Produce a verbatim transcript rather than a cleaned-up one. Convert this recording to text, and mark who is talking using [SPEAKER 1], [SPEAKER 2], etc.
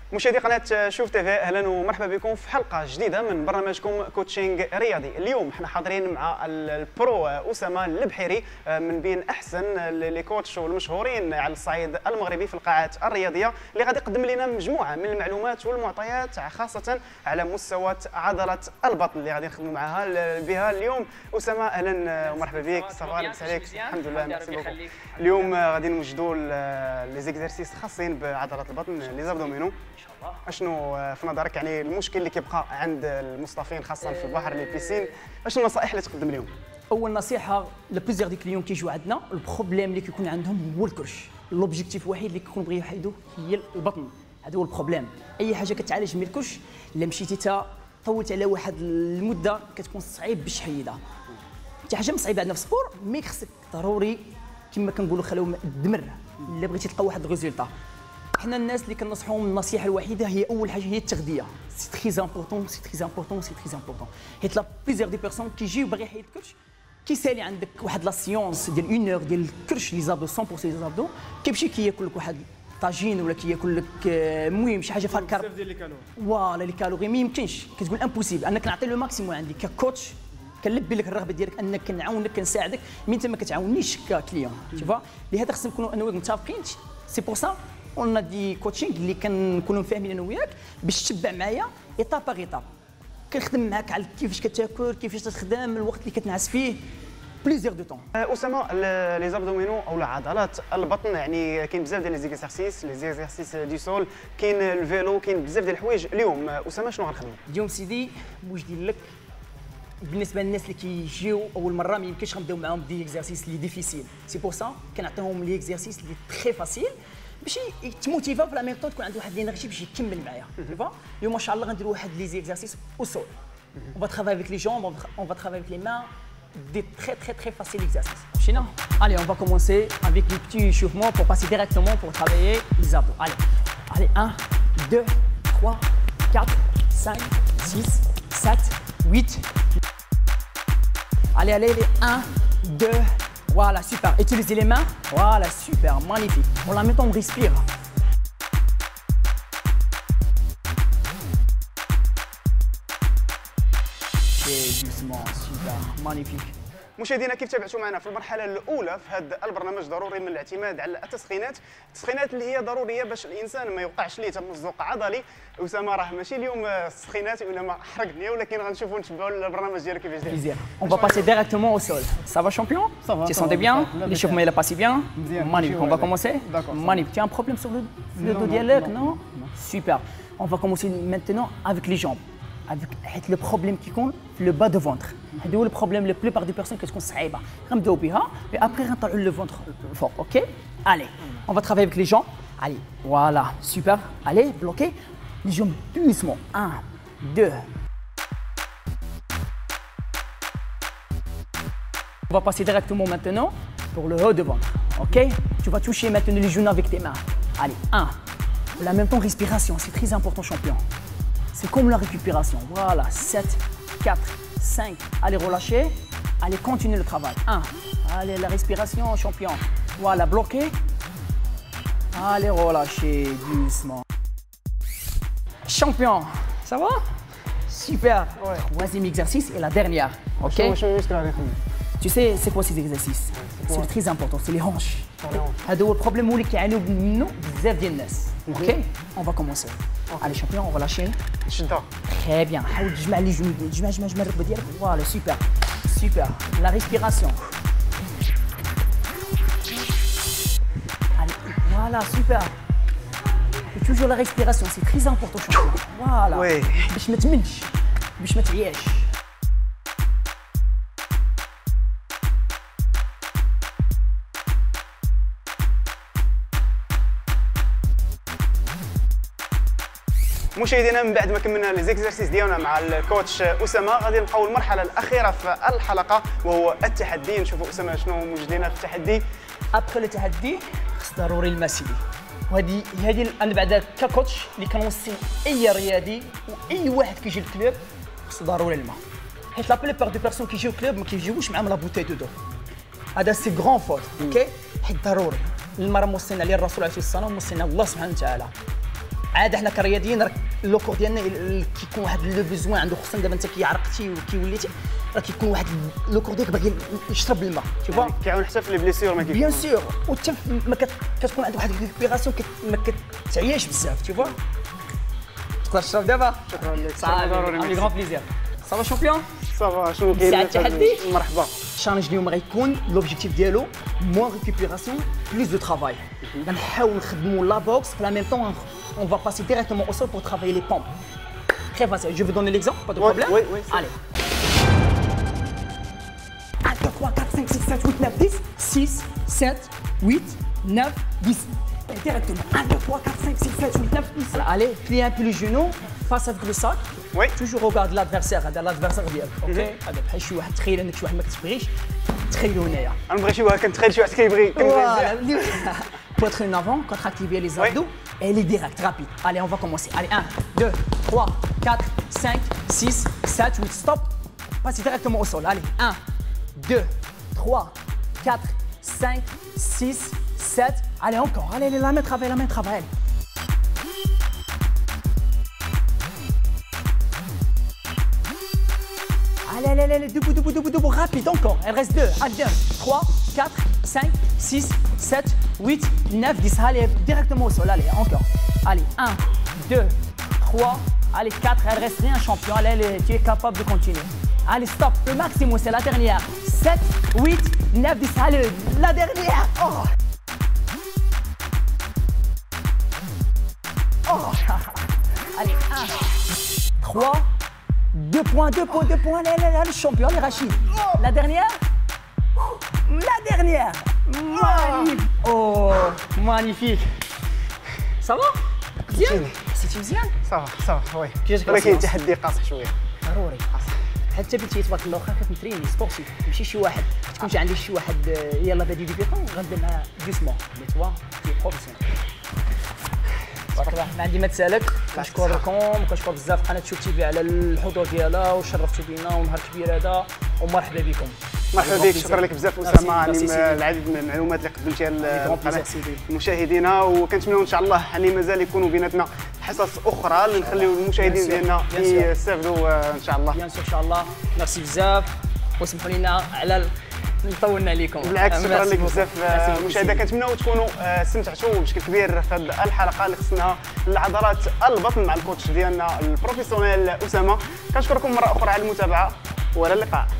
[SPEAKER 1] مشاهدي قناه شوف تيفي، اهلا ومرحبا بكم في حلقه جديده من برنامجكم كوتشينغ رياضي. اليوم احنا حاضرين مع البرو اسامه البحيري من بين احسن لي كوتش والمشهورين على الصعيد المغربي في القاعات الرياضيه، اللي غادي يقدم لنا مجموعه من المعلومات والمعطيات خاصه على مستوى عضله البطن اللي غادي نخدموا معها بها اليوم. اسامه اهلا ومرحبا بك، صافا لاباس عليك؟ الحمد لله، ميرسي بوكو. اليوم غادي نوجدوا لي زيكزارسيس خاصين بعضله البطن، لي زابدومينو. اشنو في نظرك يعني المشكل اللي كيبقى عند المصطفين خاصه في البحر لي بيسين؟ اشنو النصائح اللي تقدم لهم؟
[SPEAKER 2] اول نصيحه لبليزيغ دي كليون كيجيو عندنا البروبليم اللي كيكون عندهم هو الكرش. لوبجيكتيف الوحيد اللي كيكون بغيو يحيدوه هي البطن، هذا هو البروبليم. اي حاجه كتعالج من الكرش الا مشيتي تا طولت على واحد المده كتكون صعيب باش تحيدها. حتى حاجه صعيبه عندنا في السبور، مي خصك ضروري كما كنقولوا خليو الدمر الا بغيتي تلقى واحد الريزولتا. حنا الناس اللي كننصحوهم النصيحه الوحيده هي اول حاجه هي التغذيه. سي تري امبورطون سي تري امبورطون سي تري امبورطون، حيت لا بليزيغ دي بيرسون كيجيو باغي يحيد الكرش، كيسالي عندك واحد لا سيونس ديال اون اور ديال الكرش لي زابدو مية بالمية ديال زابدو، كيمشي كياكل لك واحد طاجين ولا كياكل لك المهم شي حاجه فيها الكارب
[SPEAKER 3] بزاف ديال لي كالوري.
[SPEAKER 2] فوالا لي كالوري ما يمكنش، كتقول امبوسيبل انك نعطي لو ماكسيموم عندي ككوتش، كنلبي لك الرغبه ديالك انك كنعاونك كنساعدك، مي انت ما كتعاونيش ككليون تشوفا. لهذا خصنا نكونوا انا وياك متفقين. سي بور سا قلنا دي كوتشينغ اللي كنكونوا فاهمين انا وياك باش تتبع معايا ايطاب باغ ايطاب، كنخدم معاك على كيفاش كتاكل، كيفاش تخدم، الوقت اللي كتنعس فيه، بليزيغ دو طون.
[SPEAKER 1] اسامه لي زابدومينو او عضلات البطن، يعني كاين بزاف ديال لي زيكزارسيس لي زيكزارسيس دي سول، كاين الفيلو، كاين بزاف ديال الحوايج. اليوم اسامه شنو غنخدموا
[SPEAKER 2] اليوم سيدي واش ندير لك بالنسبه للناس اللي كيجيو اول مره ما يمكنش غنبداو معاهم دي اكزارسيس لي ديفيسيل. سي بور سا كنعطيهم لي اكزارسيس لي تري فاسيل باش يتموتيفا في لا ميم طون، تكون عنده واحد لينيرجي باش يكمل معايا. شوفا اليوم ما شاء الله غنديروا واحد لي زيكزارسيس او سول. On va travailler avec les jambes, on va travailler avec les mains, des très très très faciles exercices. China. Allez, on va commencer avec les petits échauffements pour passer directement pour travailler les abdos. Allez, allez, un, deux, trois, quatre, cinq, six, sept, huit. Allez, allez, allez, un, deux, voilà, super. Utilisez les mains, voilà, super, magnifique. En la même temps, on respire. doucement, super, magnifique.
[SPEAKER 1] مشاهدينا، كيف تابعتوا معنا في المرحله الاولى في هذا البرنامج، ضروري من الاعتماد على التسخينات، التسخينات اللي هي ضروريه باش الانسان ما يوقعش ليه تمزق عضلي. اسامه راه ماشي اليوم التسخينات ولا ما حرقني، ولكن غنشوفوا نتبعوا البرنامج ديالك كيفاش داير.
[SPEAKER 2] On va passer directement au sol. Ça va champion?
[SPEAKER 3] Ça va.
[SPEAKER 2] Tu sens bien? L'échauffement il a passé bien? Magnifique. On va commencer?
[SPEAKER 3] D'accord.
[SPEAKER 2] Magnifique. Tu as un problème sur le, le dos dialogue, non? Super. On va commencer maintenant avec les jambes. Avec le problème qui compte, le bas de ventre. C'est le problème, la plupart des personnes qui sont صعيبة. غنبداو بها، mais après غنطلعوا le ventre fort, ok? Allez, on va travailler avec les jambes. Allez, voilà, super. Allez, bloquez. Les jambes doucement. Un, deux. On va passer directement maintenant pour le haut de ventre, ok? Tu vas toucher maintenant les genoux avec tes mains. Allez, un. En même temps, respiration, c'est très important, champion. C'est comme la récupération. Voilà, sept, quatre, cinq. Allez, relâchez. Allez, continuez le travail. un. Allez, la respiration, champion. Voilà, bloqué. Allez, relâchez doucement. Champion, ça va? Super.
[SPEAKER 1] Ouais.
[SPEAKER 2] Troisième exercice et la dernière. Ok? Tu sais, c'est quoi ces exercices? C'est très important, c'est les hanches. هذا هو البروبليم اللي كيعانيو منه بزاف ديال الناس. اوكي on va commencer. Allez champion, on va lâcher.
[SPEAKER 1] شده.
[SPEAKER 2] Très bien. حاول تجمع لي جنوب، تجمع جمع جمع الركبه ديالك. Voilà, super. Super. La respiration. Allez, voilà, super. Et toujours la respiration, c'est très important champion. Voilà.
[SPEAKER 1] Oui.
[SPEAKER 2] باش ما تمنش، باش ما تعياش.
[SPEAKER 1] مشاهدينا، من بعد ما كملنا لي زيكزارسيس ديالنا مع الكوتش اسامه، غادي نبقاو المرحله الاخيره في الحلقه وهو التحدي. نشوفوا اسامه شنو موجود لنا في التحدي.
[SPEAKER 2] ابخي التحدي خص ضروري الماء سيدي، وهذه هذه انا بعدا ككوتش اللي كنوصي اي رياضي واي واحد كيجي للكلوب خص ضروري الماء، حيت لا بليبار دي بيرسون كيجيو الكلوب ما كيجيوش معاهم لا بوتاي دو دو. هذا سي غران فوت، اوكي؟ حيت ضروري المرة موصينا عليه الرسول عليه الصلاه والسلام وموصينا الله سبحانه وتعالى. عاد حنا كرياضيين راه لو كور ديالنا كيكون واحد لو بيزوان عنده، خصوصا دابا انت كي عرقتي وكي وليتي راه كيكون واحد لو كور ديالك باغي يشرب الماء تي فوا.
[SPEAKER 1] كيعاون حتى في لي بليسيور ما كيكون
[SPEAKER 2] بيان سور، وحتى ما كتكون عندك واحد الريكوبيراسيون ما كتعياش بزاف تي فوا. تقدر تشرب دابا؟
[SPEAKER 1] شكرا لك
[SPEAKER 2] صافي افيك غون بليزير. صافا شامبيون؟
[SPEAKER 1] صافا شنو كاين؟
[SPEAKER 2] ساعة التحدي؟
[SPEAKER 1] مرحبا.
[SPEAKER 2] الشالنج اليوم غيكون لوبجيكتيف ديالو موان ريكوبيراسيون بلوس دو ترافاي. غنحاول نخدموا لا بوكس في لا ميم طون on va passer directement au sol pour travailler les pompes. Très facile, je vais donner l'exemple, pas de problème.
[SPEAKER 1] Oui, oui.
[SPEAKER 2] Allez. un, deux, trois, quatre, cinq, six, sept, huit, neuf, dix. six, sept, huit, neuf, dix. Directement. un, deux, trois, quatre, cinq, six, sept, huit, neuf, dix. Allez, pliez un peu les genoux, face avec le sac.
[SPEAKER 1] Oui.
[SPEAKER 2] Toujours regarde l'adversaire, هذا l'adversaire ديالك، اوكي؟ هذا بحال شي واحد تخيل انك شي واحد ما كتبغيش، تخيلو هنايا.
[SPEAKER 1] انا نبغي شي واحد كنتخيل شي واحد كيبغي كنبغي.
[SPEAKER 2] Poitrine en avant, contractiver les abdos, et elle est directe, rapide. Allez, on va commencer. Allez, un, deux, trois, quatre, cinq, six, sept, huit, stop. Passez directement au sol. Allez, un, deux, trois, quatre, cinq, six, sept. Allez, encore. Allez, allez, la main travaille, la main travaille. Allez, allez, allez, allez, debout, debout, debout, debout, rapide, encore. Il reste deux. Allez, deux, trois, quatre, cinq, six, sept, huit, neuf, dix. Allez, directement au sol. Allez, encore. Allez, un, deux, trois, allez, quatre. Il reste rien, champion. Allez, allez, tu es capable de continuer. Allez, stop. Le maximum, c'est la dernière. sept, huit, neuf, dix. Allez, la dernière. Oh. Oh. Allez, un, trois, deux points, deux points, deux points. Allez, allez, allez, champion, allez, Rachid. La dernière. La dernière. Magnifique. Oh, magnifique. Ça va? Bien. C'est مزيان.
[SPEAKER 1] صافا صافا وي.
[SPEAKER 2] كيفاش
[SPEAKER 1] ولكن التحدي قاصح شويه.
[SPEAKER 2] ضروري. حتى بنتي تبارك الله واخا كتنتريني سبورتيف، ماشي شي واحد تكون جا عندي شي واحد يلاه بادي ديبيطون غندير معاه دوسمون، مي توا تي بروفيسيونيل. تبارك الله ما عندي ما تسالك. كنشكركم وكنشكر بزاف قناه شوف تي في على الحضور ديالها وشرفتوا بينا ونهار كبير هذا ومرحبا بكم.
[SPEAKER 1] مرحبا بك، شكرا لك بزاف اسامه. يعني العديد من المعلومات اللي قدمتيها للقناه مشاهدينا، وكنتمنوا ان شاء الله يعني مازال يكونوا بيناتنا حصص اخرى اللي نخليو المشاهدين ديالنا يستافدوا ان شاء الله.
[SPEAKER 2] بيان سور ان شاء الله. ميرسي بزاف وسمحوا لنا على طولنا عليكم.
[SPEAKER 1] بالعكس شكرا لك بزاف مشاهدينا، كنتمنوا تكونوا استمتعتوا بشكل كبير في هذه الحلقه اللي خصناها لعضلات البطن مع الكوتش ديالنا البروفيسيونيل اسامه. كنشكركم مره اخرى على المتابعه والى اللقاء.